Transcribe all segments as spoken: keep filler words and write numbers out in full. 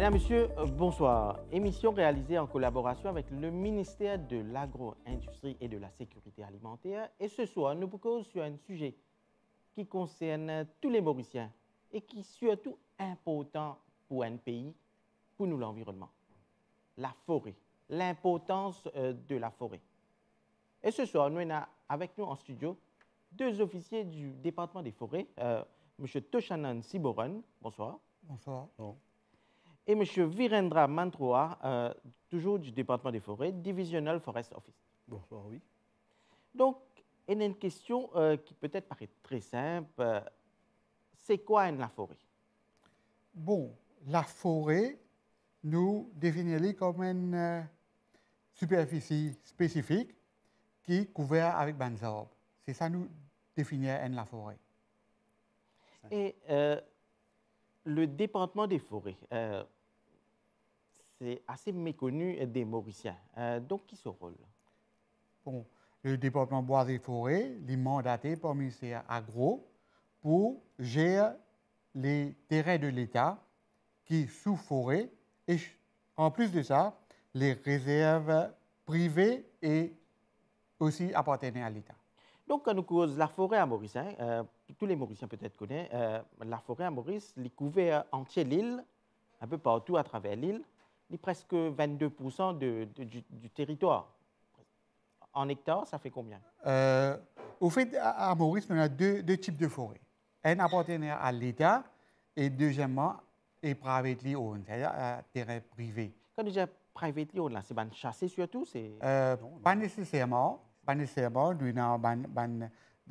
Mesdames, Messieurs, bonsoir. Émission réalisée en collaboration avec le ministère de l'Agro-Industrie et de la Sécurité alimentaire. Et ce soir, nous vous causons sur un sujet qui concerne tous les Mauriciens et qui est surtout important pour un pays, pour nous l'environnement. La forêt, l'importance de la forêt. Et ce soir, nous avons avec nous en studio deux officiers du département des forêts, euh, M. Toshanan Siboran, bonsoir. Bonsoir. Bon. Et M. Virendra Mantroa, euh, toujours du département des forêts, Divisional Forest Office. Bonsoir, oui. Donc, il y a une question euh, qui peut-être paraît très simple. Euh, c'est quoi la forêt? Bon, la forêt, nous définissons comme une euh, superficie spécifique qui est couverte avec des arbres. C'est ça nous définissons la forêt. Et euh, le département des forêts, euh, c'est assez méconnu des Mauriciens. Euh, donc, qui se rôle? Bon, le département bois et forêts est mandaté par le ministère agro pour gérer les terrains de l'État qui sont sous forêt et en plus de ça, les réserves privées et aussi appartenant à l'État. Donc, quand nous cause la forêt à Maurice, hein, euh, tous les Mauriciens peut-être connaissent, euh, la forêt à Maurice, elle couvert entière l'île, un peu partout à travers l'île, il presque vingt-deux pour cent de, de, du, du territoire. En hectares, ça fait combien? euh, Au fait, à, à Maurice, on a deux, deux types de forêts. Un appartenant à l'État et deuxièmement, est privately owned, c'est-à-dire à terrain privé. Quand déjà privately owned, c'est ban chassé surtout, c'est euh, Pas nécessairement. Pas nécessairement. Nous avons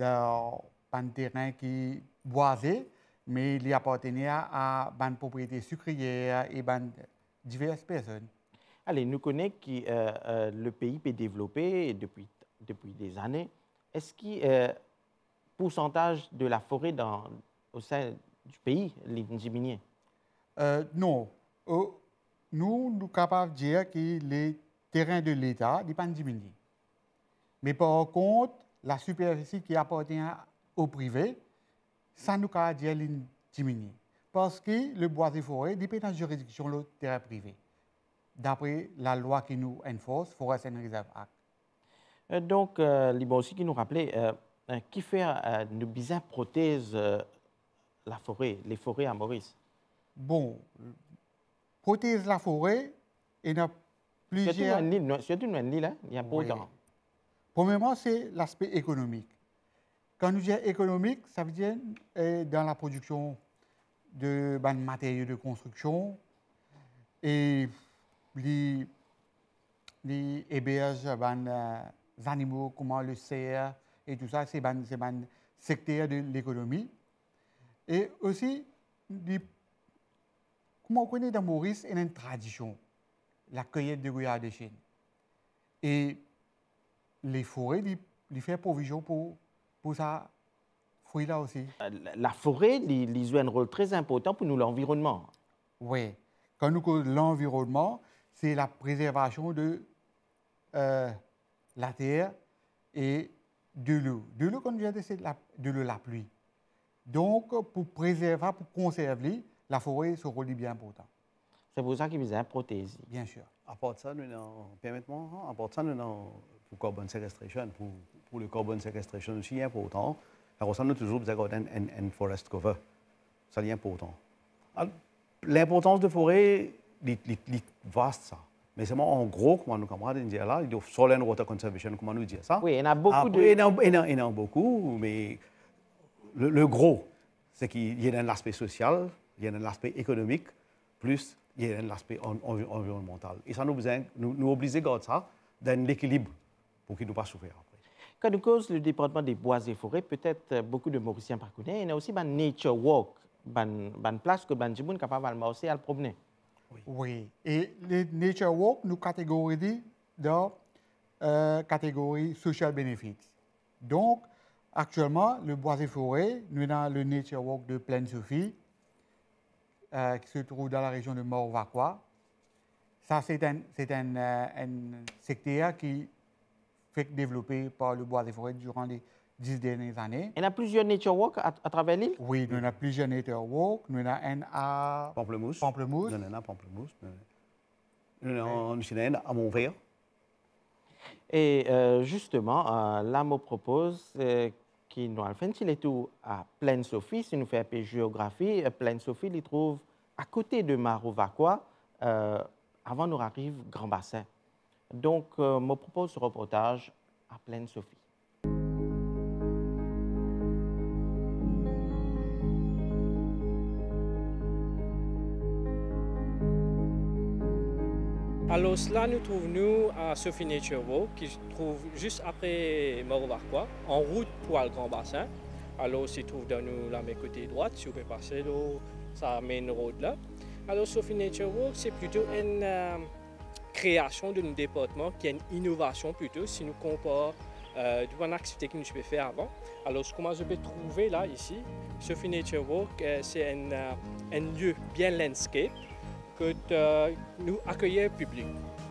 un terrain qui est boisé, mais il appartient à une propriété sucrière et à diverses personnes. Allez, nous connaissons que euh, euh, le pays peut développer depuis, depuis des années. Est-ce que le euh, pourcentage de la forêt dans, au sein du pays est diminué? euh, Non. Euh, nous, nous sommes capables de dire que les terrains de l'État ne sont pas diminués. Mais par contre, la superficie qui appartient au privé, ça nous a dire diminuer. Parce que le bois et forêt dépend de la juridiction de terrain privé, d'après la loi qui nous enforce, Forest and Reserve Act. Euh, donc, euh, il faut aussi qui nous rappeler euh, euh, qui fait euh, nous bien prothèse euh, la forêt, les forêts à Maurice. Bon, prothèse la forêt, il y a plusieurs. Surtout dans l'île, hein, il y a pas autant. Premièrement, c'est l'aspect économique. Quand nous disons économique, ça veut dire euh, dans la production de ben, matériaux de construction et les, les héberges ben, euh, animaux comme le cerf et tout ça, c'est ben, un secteur de l'économie. Et aussi, les, comme on connaît dans Maurice, il y a une tradition, la cueillette de goyave de Chine. Et les forêts, ils font provision pour, pour ça, fruit-là aussi. La forêt, ils jouent un rôle très important pour nous, l'environnement. Oui. Quand nous parlons de l'environnement, c'est la préservation de euh, la terre et de l'eau. De l'eau, comme je disais, c'est de l'eau, la pluie. Donc, pour préserver, pour conserver, la forêt, ce rôle est bien important. C'est pour ça qu'il y a une prothèse. Bien sûr. À part ça, nous avons, permettez-moi, à part ça, nous avons pour carbon sequestration, pour, pour le carbon sequestration aussi important. Alors, ça, nous avons toujours besoin d'un forest cover. Ça, c'est important. L'importance de forêt est vaste, ça. Mais c'est en gros, comme nos camarades disent là, il y a soil and water conservation, comment nous dire ça? Oui, il y en a beaucoup. Après, de... il, y en a, il, y en a, il y en a beaucoup, mais le, le gros, c'est qu'il y a un aspect social, il y a un aspect économique, plus il y a un aspect en, en, environnemental. Et ça nous, besoin, nous, nous oblige à garder ça dans l'équilibre pour qu'il ne pas souffrir après. Quand nous cause le département des bois et forêts, peut-être beaucoup de Mauriciens par connaissent, il y a aussi une nature walk, une place que les gens sont capables de marcher à le promener. Oui. oui. Et les nature walk nous catégorisent dans la euh, catégorie social benefits. Donc, actuellement, le bois et forêt, nous avons le nature walk de Plaine Sophie, euh, qui se trouve dans la région de Morvacois. Ça, c'est un, un, euh, un secteur qui fait développer par le bois et forêt durant les dix dernières années. Il y a plusieurs nature walks à, à travers l'île? Oui, nous avons plusieurs nature walks. Nous avons un à Pamplemousse. Pamplemousse. Nous avons un Pamplemousse. Nous avons un à Montvert. Et euh, justement, euh, là, je propose euh, qu'il nous fasse un tour à Plaine Sophie. Si nous faisons un peu de géographie, euh, Plaine Sophie, il trouve à côté de Marovaquois, euh, avant nous arrive Grand Bassin. Donc, euh, je propose ce reportage à Plaine Sophie. Alors là, nous trouvons à Sophie Nature Walk, qui se trouve juste après Marovaquois, en route pour le Grand Bassin. Alors, se trouve dans nous, la main côté droite, si vous pouvez passer là, ça main road là. Alors, Sophie Nature Walk, c'est plutôt une euh, création de nos départements, qui est une innovation plutôt, si nous comparons euh, d'une activité que nous pouvons faire avant. Alors, ce que je peux trouver là, ici, Sophie Nature Walk, euh, c'est un, euh, un lieu bien landscape, que euh, nous accueillons le public.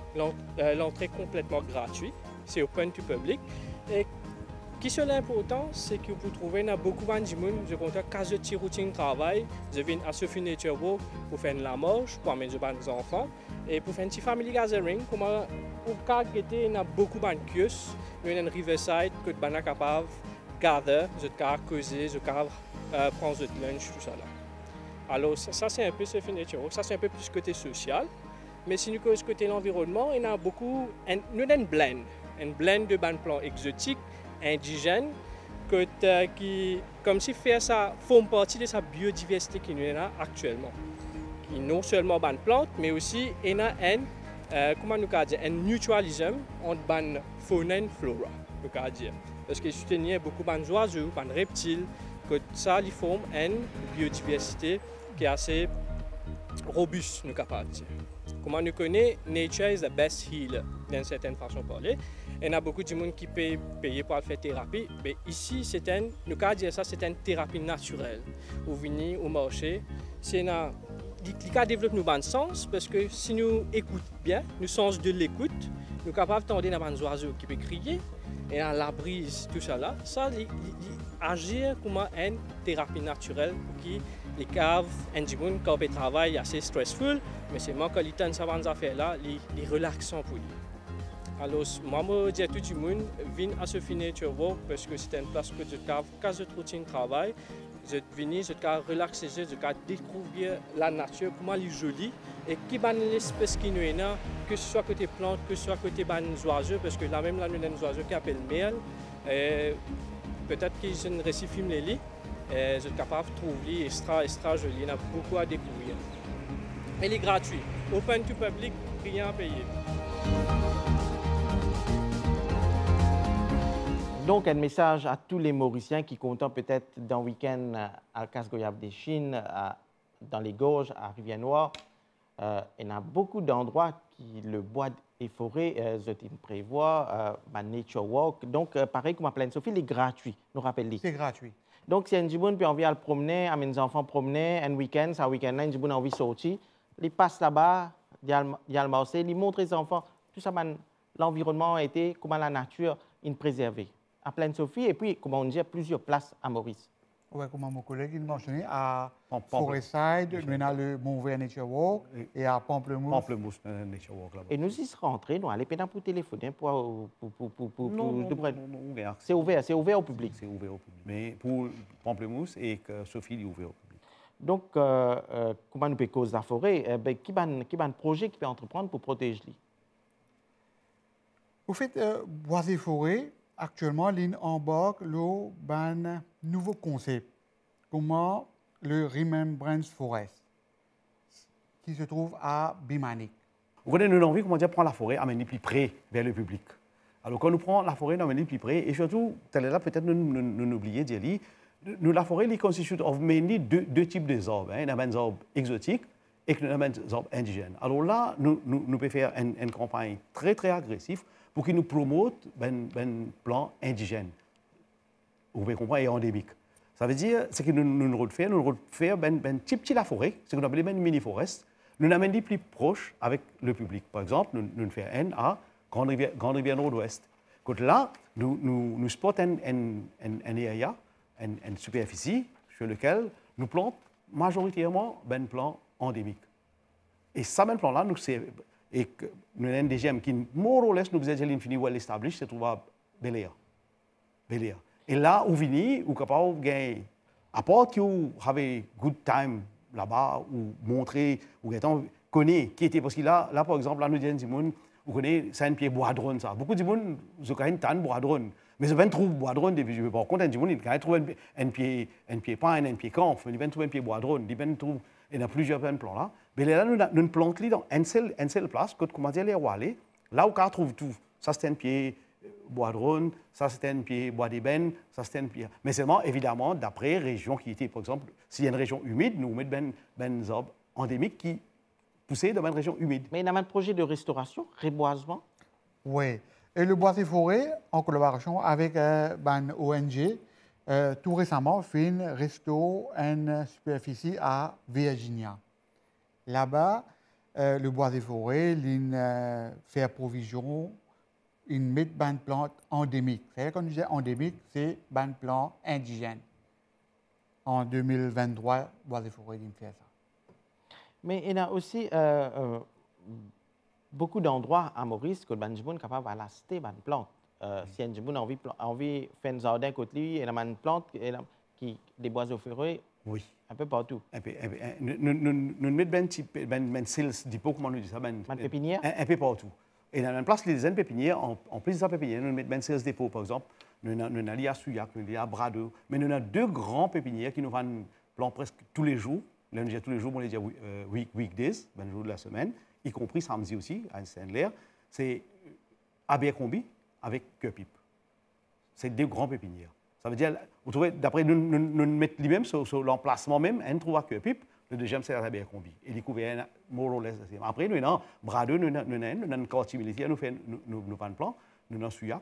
L'entrée est complètement gratuite, c'est open to public. Et qui est important, c'est que vous trouvez beaucoup de gens qui ont un petit routine de travail, je viens à Sophie Nature Walk pour faire la marche, pour amener des enfants et pour faire un petit family gathering. Comme au cas où il y a beaucoup de kiosques, il y a une riverside que vous êtes capable de gather, de causer, de prendre votre lunch, tout ça là. Alors, ça, ça c'est un peu Sophie Nature Walk, ça c'est un peu plus côté social. Mais si nous cause côté l'environnement, il y a beaucoup, un, nous avons une blend, une blend de bandes plants exotiques, indigènes, que, euh, qui, comme si fait ça, font partie de sa biodiversité qui nous a actuellement. Qui non seulement bandes plantes, mais aussi il y a un, euh, comment nous dire, un mutualisme entre bandes faune et flora, nous dire. Parce que soutenir beaucoup de bandes oiseaux, bandes reptiles, que ça lui forme une biodiversité qui est assez robuste, nous capables de dire. Comment nous connaissons, nature is the best healer, d'une certaine façon de parler. Il y a beaucoup de gens qui peuvent payer pour faire thérapie, mais ici, c'est un, nous pouvons dire ça, c'est une thérapie naturelle. Vous venez au marché, c'est un, il peut développer nos bons sens, parce que si nous écoutons bien, nos sens de l'écoute, nous sommes capables d'entendre des oiseaux qui peuvent crier, et dans la brise, tout ça là, ça, il, il, il agir comme une thérapie naturelle qui les caves, un petit monde qui travail assez stressful, mais c'est moi quand il tente ça van affaire là, les, les relaxants pour lui. Alors moi je dis à tout le monde, viens à Sophie Nature Walk parce que c'est une place que je cave, quand je routine travail, je viens, je cave relaxer, je cave découvrir la nature, comment elle est jolie et qui ban l'espèce qui nous est là, que ce soit côté plantes, que ce soit côté ban oiseaux, parce que là même là nous avons des oiseaux qui appellent miel. Peut-être qu'ils ont un récit film les lits. Et je suis capable de trouver extra, extra joli. Il y a beaucoup à découvrir. Elle est gratuite. Open to public, rien à payer. Donc, un message à tous les Mauriciens qui comptent peut-être d'un week-end à Casse-Goyave des Chines, à, dans les Gorges, à Rivière-Noire. Euh, il y a beaucoup d'endroits qui le bois et forêt, euh, je prévois, euh, ma nature walk. Donc, euh, pareil comme à Plaine Sophie, il est gratuit. Nous rappelons. C'est gratuit. Donc, si un jiboun peut envie à le promener, à mes enfants promener, un week-end, c'est un week-end-là, un jiboun a envie de sortir, il passe là-bas, il y a le marché, il montre aux enfants, tout ça, l'environnement a été, comment la nature est préservée. À Plaine Sophie, et puis, comment on dit, plusieurs places à Maurice. Oui, comme mon collègue il mentionnait, à Pample- Forestside, nous avons le Montvert Nature Walk et à Pamplemousse. Pamplemousse, euh, Nature Walk là-bas. Et nous y sommes rentrés, nous allons pour téléphoner, pour, pour, pour, pour, pour, Non, non, pour- non, non, non, ouvert. C'est ouvert, c'est ouvert au public. C'est ouvert au public. Mais pour Pamplemousse et que Sophie est ouvert au public. Donc, euh, euh, comment nous peut causer la forêt, euh, ben, qui va un projet qui peut entreprendre pour protéger lui? Vous faites euh, bois et forêt, actuellement, l'I N embarque le ban nouveau concept. Comment le Remembrance Forest, qui se trouve à Bimanic. Vous connaissez nous envie, comment dire, prendre la forêt, amener plus près vers le public. Alors, quand nous prenons la forêt, nous amener plus près, et surtout, tel est là, peut-être nous, nous, nous, nous oublier de dire, nous, la forêt, elle constitue of mainly deux, deux types de arbres. Hein. Il y a des arbres exotiques et il y a des arbres indigènes. Alors là, nous, nous, nous pouvons faire une, une campagne très, très agressive pour qu'ils nous promotent un plan indigène. Vous pouvez comprendre, et endémique. Ça veut dire, c'est que nous nous nous faisons, nous nous faisons un petit petit la forêt, c'est ce qu'on appelle une mini-forest. Nous nous amenons plus proche avec le public. Par exemple, nous, nous faisons un à Grande Rivière, Grande Rivière Nord-Ouest. Là, nous, nous, nous spot un, un, un, un area, une, une superficie sur laquelle nous plantons majoritairement ben plan endémique. Et ça, ben plan-là, nous, c'est, et que, nous avons un deuxième qui, more or less, nous faisons l'infini well established, c'est trouvé Bel Air. Bel Air. Et là, où vini, ou capable de gagner, à part que vous avez good time là-bas, ou montrer, ou connaître qui était, parce que là, là, par exemple, là, nous disons, vous connaissez, c'est un pied bois drone, ça. Beaucoup de gens, ils ont un bois drone. Mais ils trouvé bois drone, depuis, je ne par contre, ils ont trouvé un pied, un pied pine, un pied camp, ils ont trouvé un pied bois drone, ils ont trouvé, il y a plusieurs plans là. Mais là, nous, nous plantons dans une seule, une seule place, que, comment dire, les aller, là où on trouve tout. Ça, c'est un pied bois drone, ça, c'est un pied bois d'ébène, ça, c'est un pied. Mais seulement, évidemment, d'après région qui était, par exemple, s'il y a une région humide, nous mettons ben, ben arbres endémiques qui poussés dans une région humide. Mais il y a un projet de restauration, reboisement? Oui. Et le Bois et Forêt, en collaboration avec euh, ben, O N G, euh, tout récemment, fait une resto une superficie à Virginia. Là-bas, euh, le Bois et Forêt, il euh, fait provision, il met une plante endémique. C'est-à-dire, quand on dit endémique, c'est une plante indigène. En deux mille vingt-trois, Bois et Forêt, il fait ça. Mais il y a aussi euh, euh, beaucoup d'endroits à Maurice que les gens sont capables d'acheter des plantes. Euh, si un gens a envie de envie faire un jardin côté lui, il y a une plante qui des bois forêts. Oui. Un peu partout. Un peu, un peu, un, nous, nous, nous mettons ben petit, ben, ben sales dépôt, comment on dit ça, ben, ben pépinière. Un, un peu partout. Et dans une place, les pépinières, en, en plus de ça pépinière, nous mettons ben sales dépôt, par exemple. Nous avons à Souillac, nous avons à Bradeux, mais nous avons deux grands pépinières qui nous vendent plants presque tous les jours. Là, nous tous les jours, on les dit euh, week, weekdays, ben jour de la semaine, y compris samedi aussi, à Saint-Lair. C'est Abercrombie avec Queupip. C'est deux grands pépinières. Ça veut dire, vous trouvez, d'après nous, nous, nous mettons lui-même sur, sur l'emplacement même, un trouve à Queupip, le deuxième c'est à Abercrombie. Et il couvert more or less. Après, nous avons Bradeux, nous avons une quartier militaire, nous faisons nos plans, nous avons Souillac.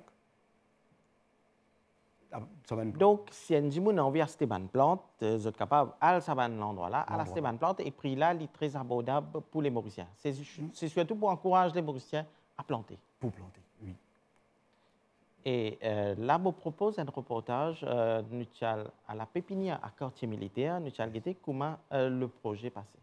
Donc, si un gens a envie d'acheter une plante, vous êtes capable d'aller à cet endroit-là, à acheter une plante, et prix là, il est très abordable pour les Mauriciens. C'est surtout pour encourager les Mauriciens à planter. Pour planter, oui. Et euh, là, je propose un reportage euh, à la pépinière à quartier militaire. Nous allons regarder comment euh, le projet passé.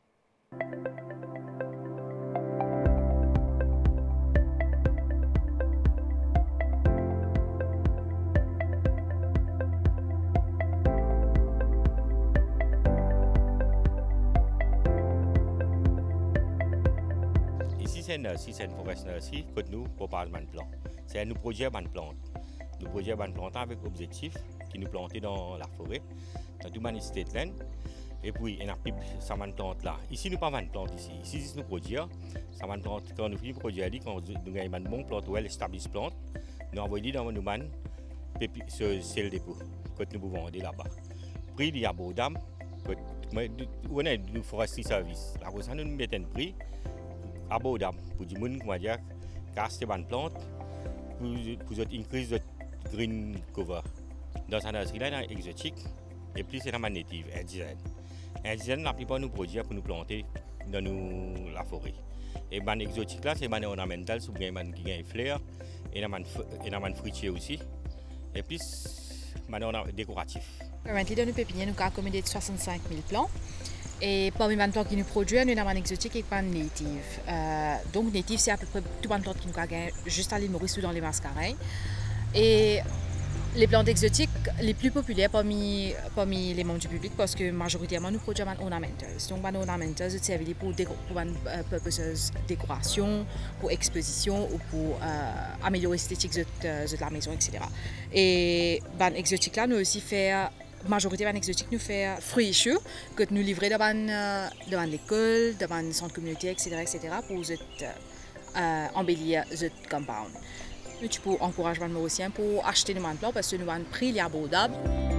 C'est une nurserie, c'est une forest nursery que nous proposons un plan. C'est un projet de plante. Nous projetons une plante avec objectif qui nous planter dans la forêt, dans tout le state land. Et puis, on a pris ça une plante là. Ici, nous n'avons pas de plante ici. Ici, c'est nous produire. Ça une plante, quand nous finissons de produire, quand nous avons une bonne plante, well established plante, nous envoyons dans nos mains ce sel dépôt que nous pouvons vendre là-bas. Prix, il y a beau dame. On a une foresterie service. Là, pour ça, nous mettons un prix abordable pour les gens qui ont cassé une plante pour, pour increase the green cover. Dans cette nurserie, il y a exotique et puis c'est la native, indigène. Indigène, la plupart nous produisent pour nous planter dans nous, la forêt. Et les exotiques là, c'est les ornementales, c'est les qui ont des fleurs et les fruitiers aussi. Et puis, les décoratifs. Maintenant, dans nos pépinières, nous avons commandé soixante-cinq mille plants. Et parmi les plantes qui nous produisent, nous avons un exotique et un native. Euh, donc, native, c'est à peu près toutes les plantes qui nous gagnent juste à l'île Maurice ou dans les Mascareilles. Et les plantes exotiques les plus populaires parmi, parmi les membres du public, parce que majoritairement nous produisons des ornementals. Donc, les ornementals sont servis pour des purposes décoration, pour exposition ou pour euh, améliorer l'esthétique de, de, de la maison, et cetera. Et les exotiques là, nous aussi faire majorité de exotiques nous fait fruits et chaux que nous livrons devant, euh, devant l'école, devant le centre communautaire, et cetera, et cetera pour euh, embellir le compound. Tu peux encourager les Mauriciens pour acheter des plants parce que nous avons un prix abordable.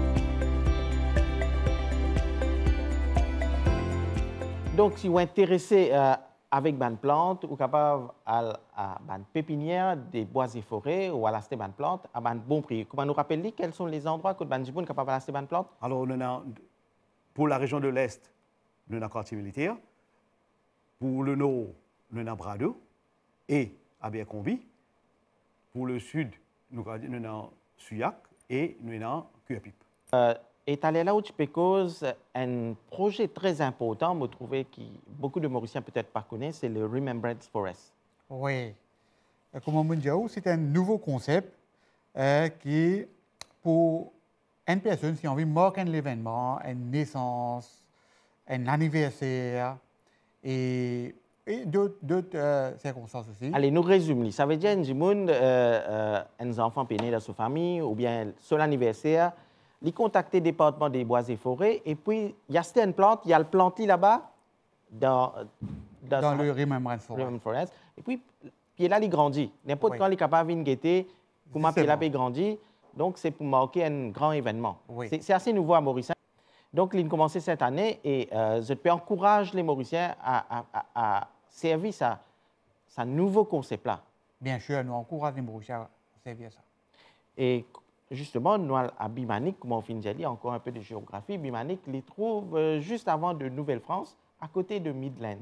Donc, si vous êtes intéressé euh, avec une plante, vous êtes capable à, à une pépinière des bois et forêts ou à acheter une plante à un bon prix. Comment nous rappeler quels sont les endroits que vous êtes capable d'acheter une plante? Alors, on a, pour la région de l'Est, nous avons un quartier militaire. Pour le Nord, nous avons Bradeux et Abercrombie. Pour le Sud, nous avons Suyac et nous avons Cuapip. Euh, et allé là où tu peux cause un projet très important, me trouver qui beaucoup de Mauriciens peut-être pas connaissent, c'est le Remembrance Forest. Oui. Comme on dit, c'est un nouveau concept euh, qui, pour une personne, si on veut marquer un événement, une naissance, un anniversaire et, et d'autres euh, circonstances aussi. Allez, nous résumons. Ça veut dire que euh, euh, un enfant né dans sa famille ou bien son anniversaire, il contacte le département des bois et forêts et puis il y a une plante, il y a le planté là-bas dans, dans, dans le Remembrance Forest. Forest. Et puis, puis là, il grandit. N'importe oui. quand il est capable de guetter, pour m'appeler là, il grandit. Donc, c'est pour marquer un grand événement. Oui. C'est assez nouveau à Mauricien. Donc, il a commencé cette année et euh, je peux encourager les Mauriciens à, à, à, à servir ça, ce nouveau concept-là. Bien sûr, nous encourageons les Mauriciens à servir ça. Et justement, nous, à Bimanic, comme on finit de dire, encore un peu de géographie, Bimanic les trouve euh, juste avant de Nouvelle-France, à côté de Midlands.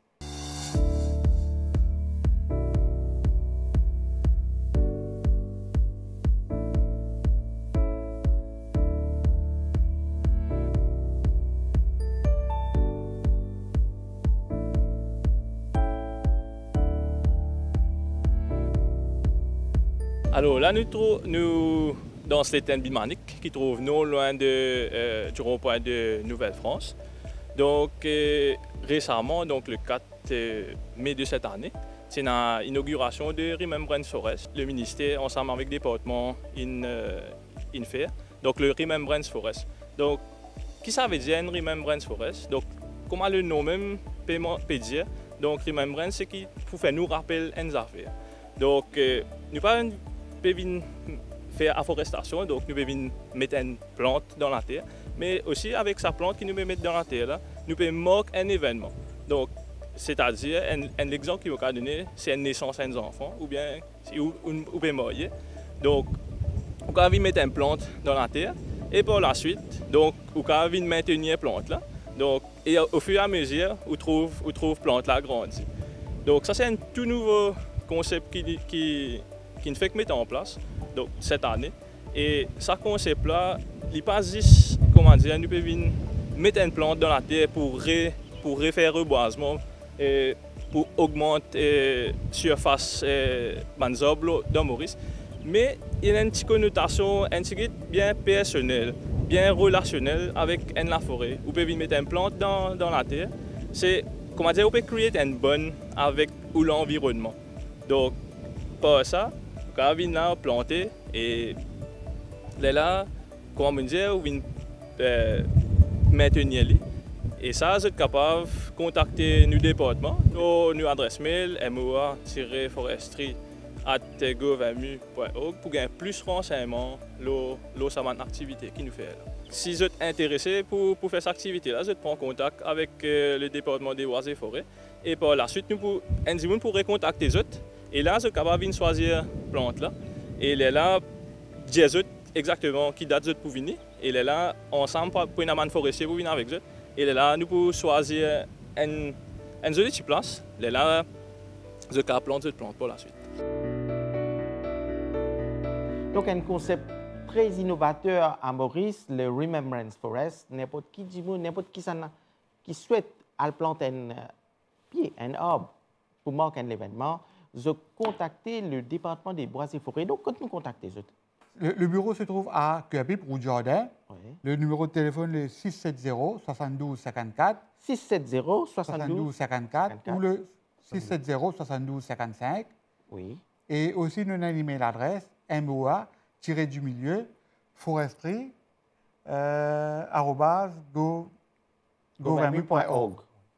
Alors là, nous, nous dans cette Bimanic qui trouve non loin de, euh, du rond-point de Nouvelle-France. Donc euh, récemment, donc le quatre mai de cette année, c'est l'inauguration de Remembrance Forest. Le ministère, ensemble avec le département, in, euh, in fait. Donc le Remembrance Forest. Donc, qu'est-ce que ça veut dire un Remembrance Forest? Donc, comment le nom même peut dire? Donc, Remembrance, c'est qui pour faire nous rappeler une affaire. Donc, euh, nous pas pouvons faire afforestation, donc nous pouvons mettre une plante dans la terre, mais aussi avec sa plante qui nous met mettre dans la terre, là, nous pouvons marquer un événement. Donc, c'est-à-dire, un, un exemple qui m'a donné, c'est une naissance d'un enfant, ou bien ou, ou, ou bien mourir. Donc, on peut mettre une plante dans la terre, et par la suite, donc, on peut maintenir la plante là. Donc, et au fur et à mesure, on trouve, on trouve plante là grandir. Donc, ça c'est un tout nouveau concept qui, qui qui ne fait que mettre en place donc, cette année. Et ce concept-là, il n'est pas juste, comment dire, nous pouvons mettre une plante dans la terre pour, ré, pour refaire reboisement, et pour augmenter la surface manzable dans Maurice. Mais il y a une petite connotation un petit bien personnelle, bien relationnelle avec la forêt. Vous pouvez mettre une plante dans, dans la terre. C'est, comment dire, vous pouvez créer une bonne avec l'environnement. Donc, par ça, quand on vient planter et là, comment on dit, on vient euh, maintenir les. Et ça, vous êtes capable de contacter nos départements, nos, nos adresses mail m o a tiret forestry arobase govamu point org pour gagner plus de renseignements sur cette activité qui nous fait là. Si vous êtes intéressé pour, pour faire cette activité-là, vous êtes en contact avec euh, le département des bois et forêts. Et par la suite, nous pour, pourrez contacter les autres. Et là, vous êtes capable de choisir la plante là. Et là, dire exactement qui date pour venir. Et là, ensemble, pour une amende forestier pour venir avec eux. Et là, nous pouvons choisir une, une jolie petite place. Et là, vous êtes capable de planter cette plante pour la suite. Donc, un concept très innovateur à Maurice, le Remembrance Forest. N'importe qui dit, n'importe qui, qui souhaite planter un pied, un arbre pour marquer un événement, je contacter le département des bois et forêts. Donc, quand nous contactez les autres. Le, le bureau se trouve à Cuapip, rue Jardin. Oui. Le numéro de téléphone est six sept zéro, soixante-douze cinquante-quatre. six sept zéro, soixante-douze cinquante-quatre. Ou le six sept zéro, soixante-douze cinquante-cinq. Oui. Et aussi, nous avons une email adresse m o a tiré du milieu forestry euh, arobase govamu point org.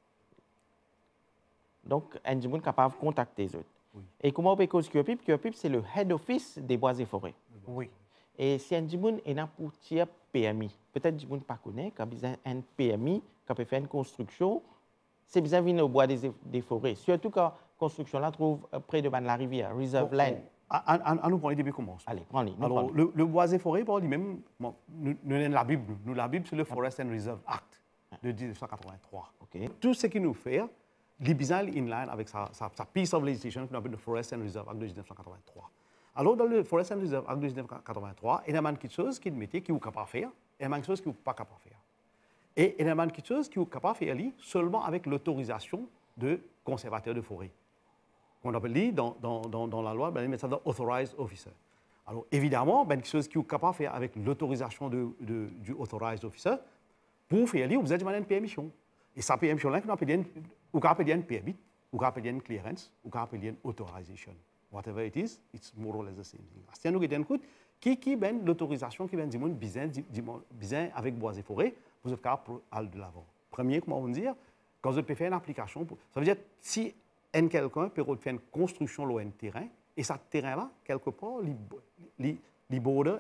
Donc, un est capable de contacter les autres. Oui. Et comment on peut cause Cuapip? Cuapip, c'est le head office des bois et forêts. Oui. Et si un Djimoun est là pour tirer P M I, peut-être Djimoun ne connaît pas, quand il y a un P M I qui peut faire une construction, c'est bien venir au bois des, des forêts. Surtout quand la construction là trouve près de la rivière, Reserve oh, Land. À nous prendre début comment? Allez, prends-les. Alors, le, le bois et forêt, par lui-même, bon, nous, nous avons la Bible. Nous, la Bible, c'est le Forest and Reserve Act de mille neuf cent quatre-vingt-trois. Okay. Tout ce qui nous fait, l'Ibizal inline avec sa, sa, sa piece of legislation qu'on appelle le Forest and Reserve Act de mille neuf cent quatre-vingt-trois. Alors, dans le Forest and Reserve Act de mille neuf cent quatre-vingt-trois, il y a quelque chose qui est métier qui est capable de faire, et il y a quelque chose qui n'est pas capable de faire. Et il y a quelque chose qui est capable de faire seulement avec l'autorisation de conservateur de forêt. On appelle dans, dans, dans, dans la loi, ben, il ça dans Authorized Officer. Alors, évidemment, ben, quelque chose qui est capable de faire avec l'autorisation de, de, du Authorized Officer, pour faire, vous avez une permission. Et cette permission-là, on peut dire un permit, ou on peut dire une clearance, ou on peut dire une authorization. Whatever it is, it's more or less the same thing. Si nous avons qui qui ben l'autorisation qui vient du monde besoin besoin avec bois et forêt, vous êtes capable aller de l'avant. Premier, comment on dit, quand vous pouvez faire une application, ça veut dire si un quelqu'un peut faire une construction sur un terrain, et ce terrain-là, quelque part, il il border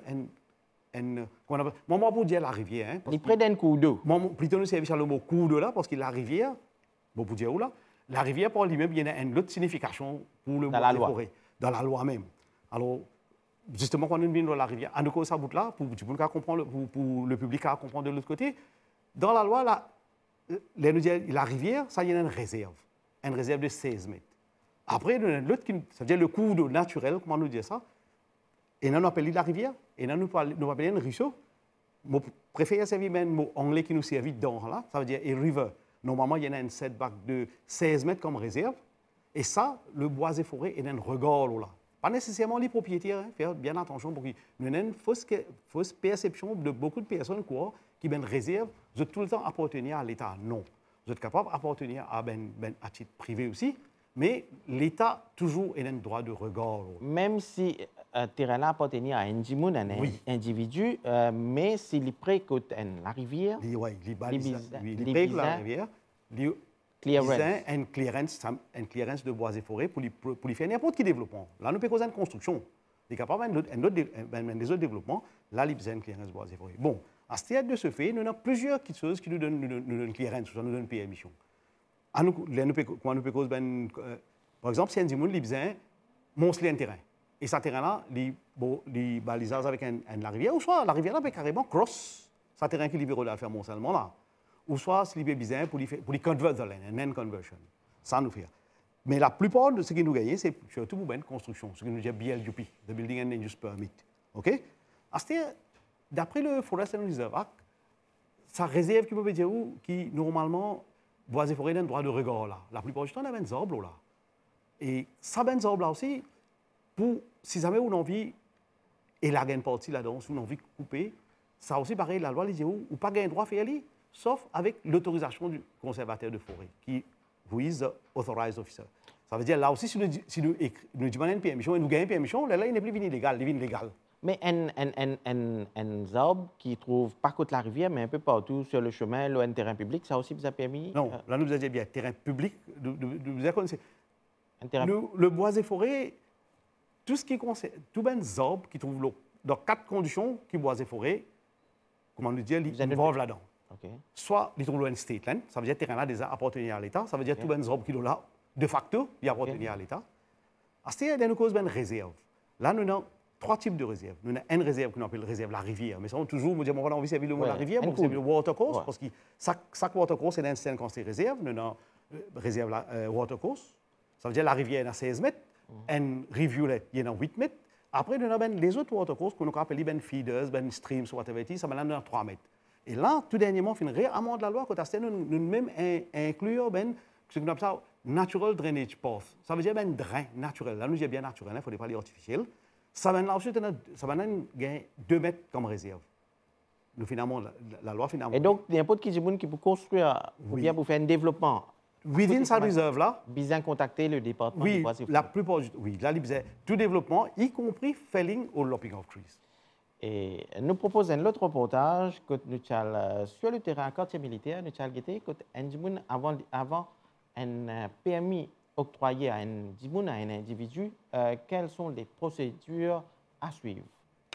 un moi pour dire la rivière. Il près d'un cours d'eau. Moi plutôt nous service le mot cours d'eau là parce que la rivière, bon pour dire où là, la rivière pour lui-même il y a une autre signification pour le bois et forêt. Dans la loi même. Alors, justement, quand nous venons dans la rivière, à nous ça bout là, pour, pour, comprendre, pour, pour le public à comprendre de l'autre côté, dans la loi, la, la, la rivière, ça y a une réserve, une réserve de seize mètres. Après, l'autre, ça veut dire le cours d'eau naturel, comment nous dire ça, et nous appelons la rivière, et nous nous appelons un ruisseau. Je préfère servir le mot anglais qui nous servait dans là, ça veut dire a river. Normalement, il y a un setback de seize mètres comme réserve. Et ça, le bois et forêt est un regard là. Pas nécessairement les propriétaires, hein, faire bien attention pour qu'il y ait une fausse, fausse perception de beaucoup de personnes quoi, qui ben réserve, vous êtes tout le temps appartenir à l'État. Non. Vous êtes capable d'appartenir à, ben, ben, à titre privé aussi, mais l'État toujours est un droit de regard. Là. Même si un terrain appartient à un jimoun, un oui. individu, euh, mais s'il est près de la rivière, il est près de la rivière, clearance. Un clearance, un clearance de bois et forêt pour lui, pour lui faire n'importe quel développement. Là, nous pouvons causer une construction. Il est capable d'un autre, un autre, un autre développement. Là, il besoin de clearance de bois et forêt. Bon, à ce stade de ce fait, nous avons plusieurs choses qui nous donnent, nous donnent, nous donnent clearance, nous donnent permission. Quand nous pouvons causer, ben, euh, par exemple, si un dimoun, il a besoin de monter un terrain. Et ce terrain-là, il est balisé avec un, un, la rivière, ou soit la rivière-là peut carrément cross ce terrain qui est libéré à faire mon seulement là. Ou soit s'il est besoin pour les convertir, un land conversion. Ça nous fait. Mais la plupart de ce qui nous gagne, c'est surtout pour une construction, ce que nous dit B L U P, the Building and Land Use Permit. OK? D'après le Forest and Reserve Act, ça réserve qui peut dire où, qui normalement, bois et forêt d'un droit de regard là. La plupart du temps, on a des arbres là. Et ça, des arbres là aussi, pour, si jamais on a envie, et la gagne partie là-dedans, si on a envie de couper, ça aussi, pareil, la loi, les dit où, ou pas gagne droit à faire aller. Sauf avec l'autorisation du conservateur de forêt, qui who is the authorized officer. Ça veut dire là aussi, si nous, si nous, nous demandons une permission et nous gagnons une permission, là, là il n'est plus illégal, il est légal. Mais un, un, un, un, un arbre qui trouve pas côté la rivière, mais un peu partout sur le chemin, là, un terrain public, ça aussi vous a permis? Non, là nous avons dit bien terrain public. Nous, nous, nous avons un terrain... le, le bois et forêt, tout ce qui concerne, tous les arbres qui trouvent l'eau, dans quatre conditions qui bois et forêt, comment nous dire, ils vivent là-dedans. Okay. Soit ils trouvent un state land, ça veut dire que le terrain là déjà appartient à l'État, ça veut dire que okay. tous les arbres qui sont là, de facto, ils appartiennent okay. à l'État. À ce moment-là, nous avons une réserve. Là, nous avons trois types de réserves. Nous avons une réserve qu'on appelle réserve la rivière, mais ça, on toujours me dit, on va envie de servir le mot ouais. la rivière, on servir le water course, ouais. parce que chaque, chaque water course est un système qu'on se réserve. Nous avons euh, réserve la euh, water course, ça veut dire que la rivière est à seize mètres, mm. une rivulet est à huit mètres. Après, nous avons les autres water courses qu'on appelle les feeders, les streams, whatever it is, ça va à trois mètres. Et là, tout dernièrement, il y a un amende de la loi, quand nous nous même inclure ben, ce qu'on appelle ça natural drainage path. Ça veut dire un drain naturel. Là, nous disons bien naturel, il ne faut pas dire artificiel. Ça va ensuite gagner deux mètres comme réserve. Nous, finalement, la, la loi finalement. Et donc, n'importe qui qui peut construire ou oui. bien pour faire un développement. Within sa réserve là. Bien contacter le département. Oui, la plupart du oui, là, tout développement, y compris felling ou lopping of trees. Et nous proposons un autre reportage que nous avons sur le terrain quartier militaire, nous avons été que avant avant un permis octroyé à un à un individu, euh, quelles sont les procédures à suivre?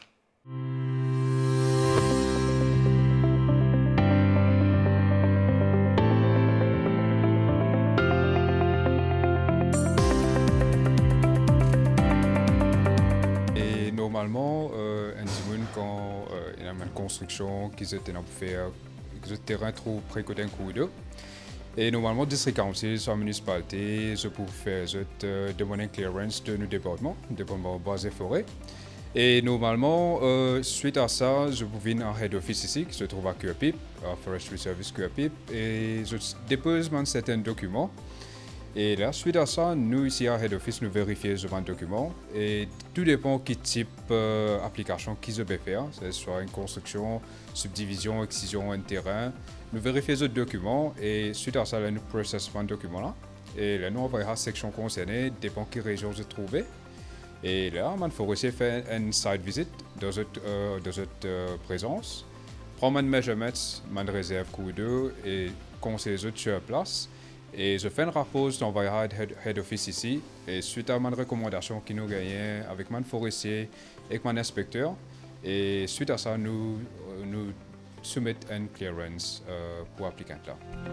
Et normalement, euh, un dimoun, quand euh, il y a une construction qui se fait faire, que le terrain trop près d'un cours d'eau, Et normalement, le district council, sa municipalité, je peux faire euh, demander clearance de nos départements, département bois et forêts. Et normalement, euh, suite à ça, je peux venir en head office ici, qui se trouve à Cuapip, à Forestry Service Cuapip, et je dépose certains documents. Et là, suite à ça, nous ici à head office, nous vérifions ce document. Et tout dépend quel type d'application euh, qu'ils veulent faire, c'est soit une construction, subdivision, excision, un terrain. Nous vérifions ce document et suite à ça, là, nous processons le document là. Et là, nous envoyons la section concernée, dépend quelle région se trouve. Et là, il faut aussi faire une site visit dans cette, euh, dans cette euh, présence, prendre un measurement, une réserve coup d'eau et conseiller les autres sur place. Et je fais un rapport d'envoyer à head, head office ici. Et suite à ma recommandation qui nous gagne avec mon forestier et mon inspecteur. Et suite à ça, nous, nous soumettons un clearance euh, pour l'applicant là.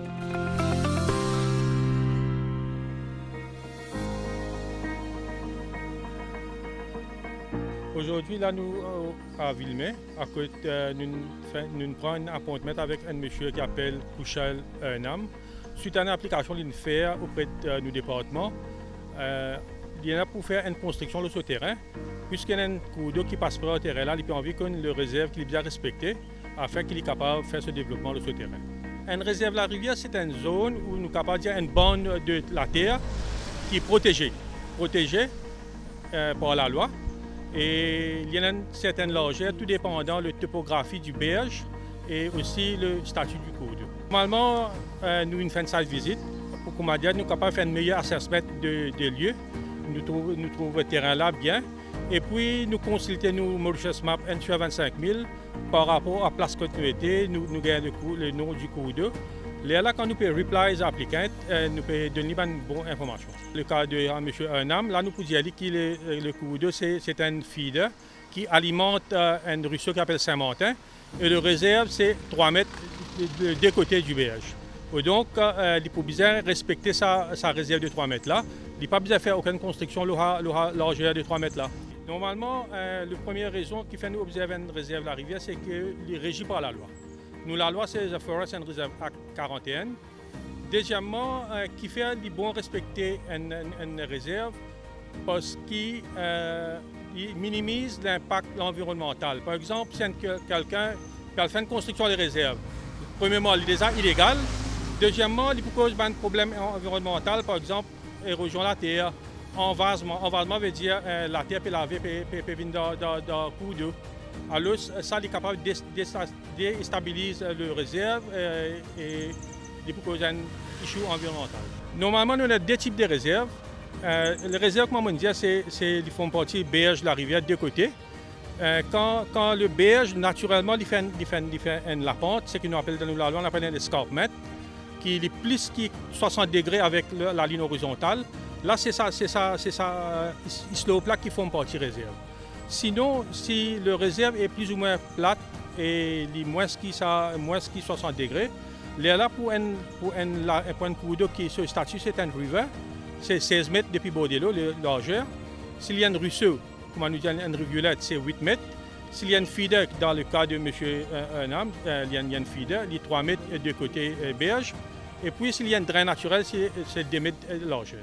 Aujourd'hui, là, nous, à Villemay, à côté, euh, nous, nous prenons un appointment avec un monsieur qui s'appelle Kushal Nam. Suite à une application qu'il fait auprès de euh, nos départements, euh, il y en a pour faire une construction sur ce terrain. Puisqu'il y a un cours d'eau qui passe par le terrain, là, il a envie qu'on le réserve, qu'il est bien respecté, afin qu'il est capable de faire ce développement sur ce terrain. Une réserve de la rivière, c'est une zone où nous sommes capables de dire une bande de la terre qui est protégée, protégée euh, par la loi. Et il y a une certaine largeur, tout dépendant de la topographie du berge et aussi le statut du cours d'eau. Normalement, euh, nous faisons une site visite. Pour qu'on m'a dit, nous sommes capables de faire un meilleur assessment de, de lieux. Nous trouvons, nous trouvons le terrain là bien. Et puis, nous consultons nos Mauritius Map N sur vingt-cinq mille par rapport à la place continuité. Nous, nous gagnons le, le nom du cours d'eau. Là, quand nous pouvons reply aux applicants, euh, nous pouvons donner une bonne information. Le cas de M. Ernam, là, nous pouvons dire que le, le cours d'eau, c'est un feeder qui alimente euh, un ruisseau qui s'appelle Saint-Martin. Et le réserve, c'est trois mètres de deux côtés du berge. Et donc, euh, il faut bien respecter sa, sa réserve de trois mètres là. Il n'y a pas besoin de faire aucune construction la largeur de trois mètres là. Normalement, euh, la première raison qui fait nous observer une réserve de la rivière, c'est qu'il est régi par la loi. Nous, la loi, c'est le Forest and Reserve Act quarante et un. Deuxièmement, euh, qui fait du bon respecter une, une, une réserve parce qu'il euh, minimise l'impact environnemental. Par exemple, si quelqu'un fait une construction de réserve, premièrement, il est déjà illégal. Deuxièmement, il peut causer un problème environnemental, par exemple, érosion de la terre, envasement. Envasement veut dire que euh, la terre peut laver, peut, peut venir dans, dans, dans le cours d'eau. Alors, ça est capable de déstabiliser le réserve euh, et il peut causer un issue environnemental. Normalement, nous avons deux types de réserves. Euh, les réserves, comme on dit, c'est ils font partie berge de la rivière de deux côtés. Euh, quand, quand le berge, naturellement, il fait, il fait, il fait une, la pente, c'est ce que nous appelons dans la loi, on appelle un escarpement, qui est plus que soixante degrés avec le, la ligne horizontale. Là, c'est ça, c'est ça, c'est ça, slope-là qui font partie réserve. Sinon, si le réserve est plus ou moins plate et les moins que soixante degrés, là, pour un, pour un, un point de cours d'eau qui est sur le statut, c'est un river, c'est seize mètres depuis bord de l'eau, la largeur. S'il y a un ruisseau, comme on dit, une rivière, c'est huit mètres. S'il y a un feeder, dans le cas de M. Ernam, euh, il, y a un feeder, il y a trois mètres de côté euh, berge. Et puis, s'il y a un drain naturel, c'est deux mètres de largeur.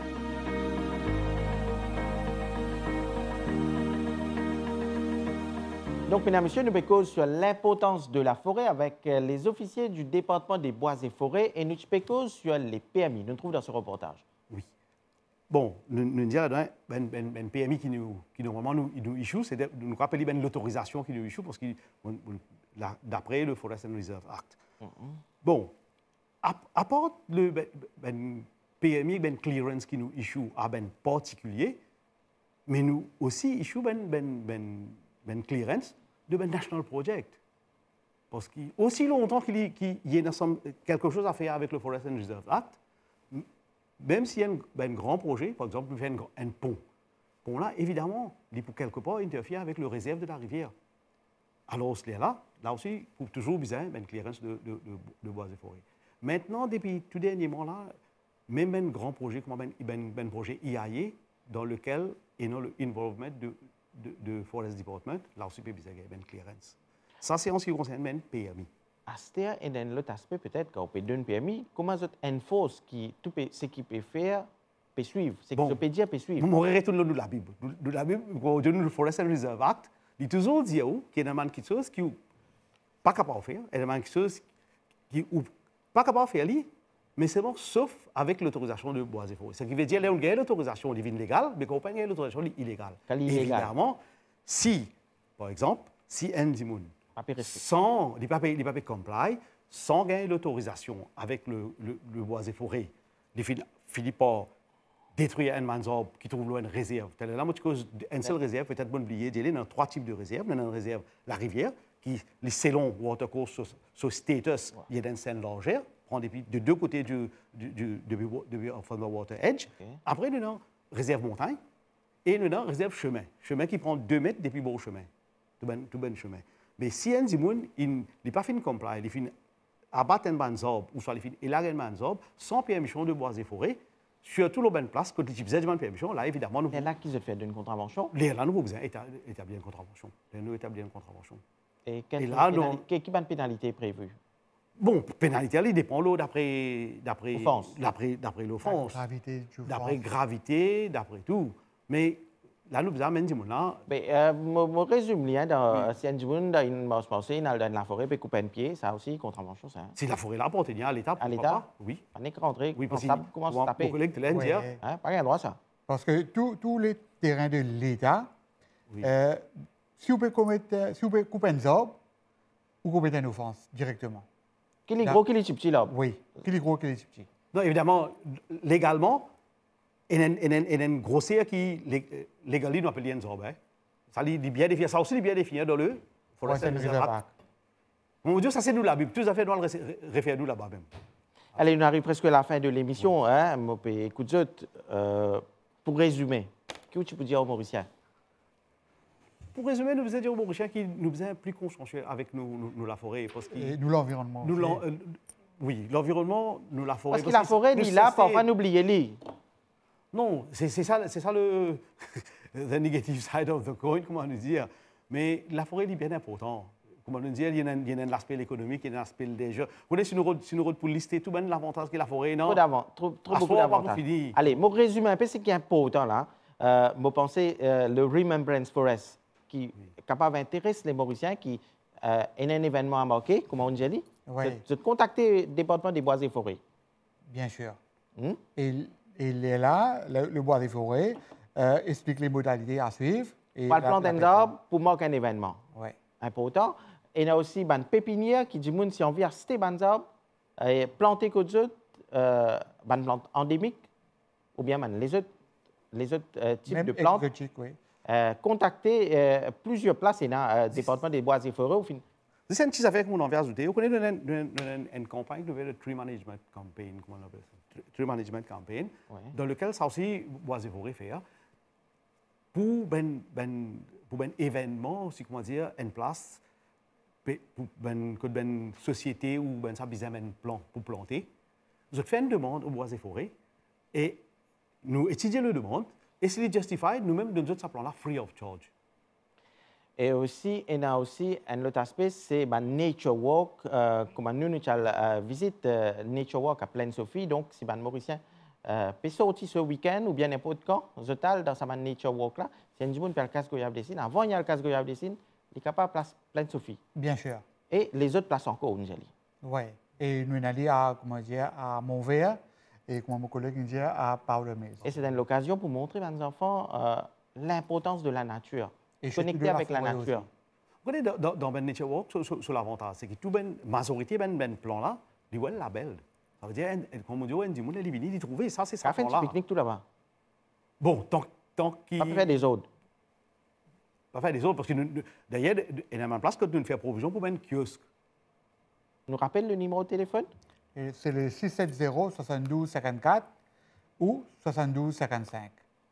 Donc, mesdames et messieurs, nous pécons sur l'importance de la forêt avec les officiers du département des bois et forêts et nous pécons sur les P M I. Nous nous trouvons dans ce reportage. Oui. Bon, nous nous disons ben, ben, ben P M I qui nous, qui normalement nous, nous issue, c'est de nous rappeler ben, l'autorisation qui nous issue parce que d'après le Forest and Reserve Act. Mm-hmm. Bon, à, à part le ben, ben, P M I, ben clearance qui nous issue à ben particulier, mais nous aussi issue ben ben ben ben clearance de ben national project. Parce qu'aussi longtemps qu'il y, qu'il y a quelque chose à faire avec le Forest and Reserve Act, même s'il y a un, ben, grand projet, par exemple, il fait un, un pont. Pont là, évidemment, il peut quelque part interférer avec le réserve de la rivière. Alors, ce là, là aussi, il faut toujours besoin ben clearance de, de, de, de bois et forêts. Maintenant, depuis tout dernièrement là, même un grand projet comme ben, ben, ben projet I A E, dans lequel il y a l'involvement de De, de Forest Department, là aussi, il y a une clearance. Ça, c'est en ce qui concerne le P M I. Aster et dans l'autre aspect, peut-être, quand on peut donner un permis, comment vous enforce qui tout peut, ce qu'il peut faire, peut suivre, ce Bon. qu'il peut dire, peut suivre. Vous m'aurez retourné dans la Bible. Dans la Bible, quand on le Forest and Reserve Act, il toujours dit qu'il y a quelque chose qui n'est pas capable de faire, il y a quelque chose qui n'est pas capable de faire, mais c'est bon, sauf avec l'autorisation de bois et forêts. Ce qui veut dire qu'on a l'autorisation divine légale, mais qu'on n'a pas l'autorisation illégale. Évidemment, si, par exemple, si un dimoun, sans, il ne peut pas comply, sans gagner l'autorisation avec le, le, le bois et forêts, il finit par détruire un manzob qui trouve là une réserve. Telle là, une seule réserve, peut-être bon oublier, il y a trois types de réserves. Il y a une réserve, la rivière, qui, selon watercourse, son status, il y a une scène largeur, prend des de deux côtés du, du, du, du, du, du water edge. Okay. Après, il y a une réserve montagne et il y a une réserve chemin. Chemin qui prend deux mètres depuis beau chemin. Tout bon, tout bon chemin. Mais si un zimoun, il n'est pas fini de comply, il finit abattre un manzob, ou soit il finit élaguer un manzob, sans permission de bois et forêts, sur toute la bonne place, quand tu faisais une permission, là, évidemment, nous... Et là, qui se fait d'une contravention? Là, nous avons établi une contravention. Là, nous établi une contravention. Et quelle et là, pénali... quelle pénalité, pénalité est prévue? Bon, pénalité, elle dépend d'après l'offense. D'après l'offense. Gravité, d'après gravité, d'après tout. Mais là, nous avons dit, là... Mais, euh, mon résumé, lien dans si un jour, dans une marche passée, dans la forêt, peut couper un pied, ça aussi, contravention, ça. Si la forêt là, appartient à l'État, à l'État? Oui. On est rentré, oui, parce que comment se taper? Mon collègue te l'a dit. Hein, pas rien droit, ça. Parce que tous les terrains de l'État, oui. euh, si vous pouvez si couper un arbre, vous coupez une offense directement. Quel est gros, quel est petit là? Oui, quel est gros, quel est petit. Non, évidemment, légalement, il y a une grossière qui, légalement, nous appelle un arbre. Ça dit bien définir, ça aussi dit bien définir dans le Forest and Reserve Act. Mon Dieu, ça c'est nous la Bible. Tout à fait, nous le référer nous là-bas même. Allez, on arrive presque à la fin de l'émission. Oui. Hein, écoute, euh, pour résumer, qu'est-ce que tu peux dire aux Mauriciens? Pour résumer, nous faisons dire aux Mauriciens qu'ils nous faisons plus consciencieux avec nous, nous, nous la forêt. Parce Et nous l'environnement. Nous euh, oui, l'environnement, nous la forêt. Parce, parce que la forêt, il est là, parfois, n'oubliez les. Non, c'est ça, ça le the negative side of the coin, comment nous dire. Mais la forêt est bien importante. Comment nous dire, il y a, il y a un aspect économique, il y a un aspect des jeux. Vous voyez, si nous avons pour lister tout ben l'avantage que la forêt, non? Trop d'avant, trop, trop beaucoup d'avantages. Allez, moi résumer un peu ce qui est important là. Euh, moi penser euh, le Remembrance Forest qui est oui. capable d'intéresser les Mauriciens qui euh, est un événement embarqué, comme on dit. Oui. De contacter le département des bois et forêts. Bien sûr. Hmm? Et il est là, le, le bois et forêts, euh, explique les modalités à suivre. Et par le plan d'un arbre pour marquer un événement. Oui. Important. Et il y a aussi une pépinière qui dit que si on veut acheter des arbres, euh, planter que d'autres, euh, une plante endémique, ou bien man, les autres, les autres euh, types Même de plantes. Exotique, oui. Euh, contacter euh, plusieurs places dans le euh, département des bois et forêts. C'est une petite affaire que nous avons ajoutée. Vous connaissez une, une, une, une campagne qui s'appelle le Tree Management Campaign, comment on appelle ça? Tree Management Campaign, ouais. Dans lequel ça aussi, bois et forêts fait, pour ben, ben, pour un événement, aussi, comment dire, une place, pour une ben société ou ben ça besoin d'un plan pour planter, nous avons fait une demande aux bois et forêts et nous étudions la demande et si c'est justifié, nous-mêmes nous donnons ce plan-là free of charge. Et aussi, il y a aussi un autre aspect, c'est la Nature Walk. Euh, comme nous, nous avons euh, visité euh, Nature Walk à Plaine Sophie, donc si les Mauriciens euh, peuvent sortir ce week-end ou bien n'importe quand, total dans sa Nature Walk là, si un jour, le casque Goyave Dessine, avant il y a le casque Goyave Dessine, il est capable de placer Plaine Sophie. Bien sûr. Et les autres places encore, on dit. Oui. Et nous sommes allés à, comment dire, à Montvert et comme mon collègue nous dit, à Paul-de-Maison. Et c'est une occasion pour montrer à nos enfants euh, l'importance de la nature. Et connecter avec la, la nature. Vous voyez, dans, dans Ben Nature Walk, sur, sur, sur l'avantage, c'est que toute la majorité de ben plan là, il y a un label. Ça veut dire, comme on dit, on dit, on est venu trouver, ça, c'est ça. Ça fait un pique-nique tout là-bas. Bon, tant, tant qu'il... Pas faire des autres. Pas faire des autres, parce que d'ailleurs, il y a une place que nous faisons provision pour un kiosque. Nous rappelle le numéro de téléphone? C'est le six sept zéro, soixante-douze cinquante-quatre ou soixante-douze cinquante-cinq.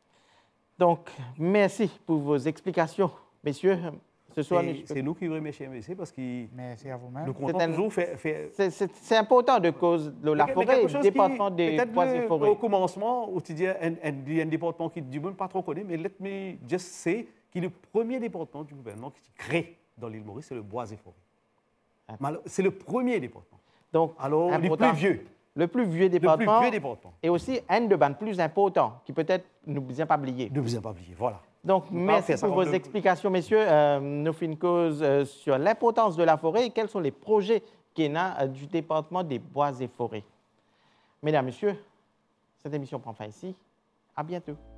Donc, merci pour vos explications, messieurs. Ce soir, c'est nous qui vous remercions, messieurs, parce que merci à vous-même. Nous comptons un... toujours faire... faire... C'est important de cause de la forêt, le département des bois et forêts. Au commencement, au il y a un, un, un département qui du monde pas trop connaît, mais let me just say qu'il est le premier département du gouvernement qui se crée dans l'île Maurice, c'est le bois et forêts. C'est le premier département. Donc, alors, le important, plus vieux. Le plus vieux département. Le plus vieux département. Et aussi un de ban plus important, qui peut-être ne vous a pas oublié. Ne vous a pas oublié, voilà. Donc, Nous merci pour vos le... explications, messieurs. Euh, nous faisons une cause euh, sur l'importance de la forêt et quels sont les projets qu'il y a euh, du département des bois et forêts. Mesdames, messieurs, cette émission prend fin ici. À bientôt.